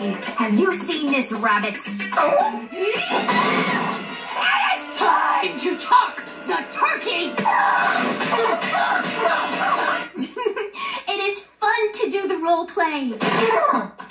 Hey, have you seen this rabbit? Oh. It's time to talk the turkey! It is fun to do the role play.